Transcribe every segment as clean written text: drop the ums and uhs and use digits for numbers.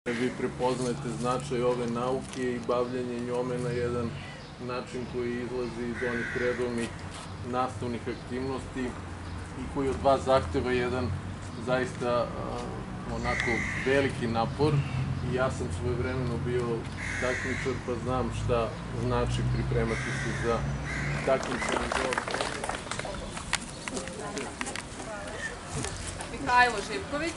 Vi prepoznajete značaj ove nauke i bavljanje njome na jedan način koji izlazi iz onih redovnih nastavnih aktivnosti i koji od vas zahteva jedan zaista onako veliki napor. I ja sam svojevremeno bio takmičar pa znam šta znači pripremati se za takmičenje. Mihajlo Živković.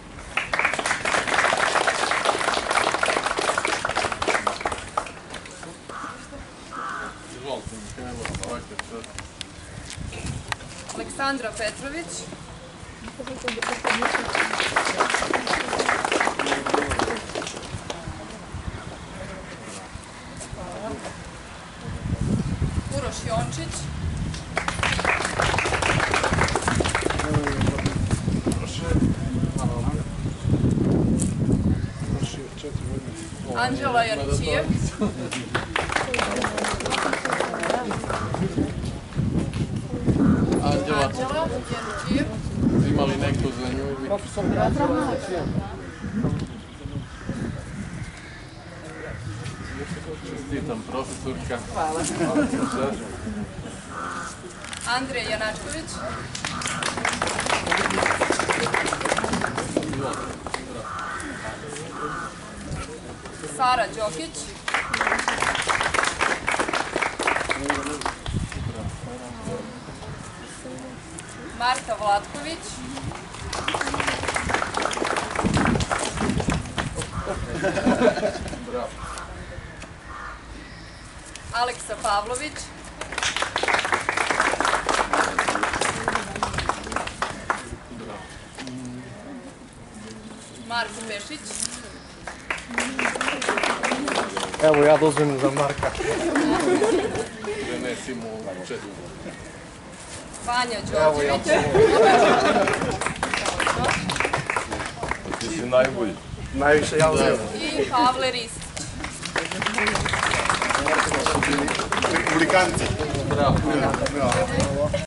Izvolite, Mihajlo, ovakav sad. Aleksandra Petrović. Uroš Jončić. Anđela Janićijev. Anđela Janićijev. Ima li neko za nju? Čestitam, profesorka. Hvala. Andrej Janačković. Sara Đokić. Marta Vlatković. Aleksa Pavlović. Marko Pešić. Evo ja dozvolim za Marka. Prenesi mu četiri. Vanja Đorđević. Ti si najbolji. Najviše ja uzem. I Pavle Ristić. Republikanci. Bravo.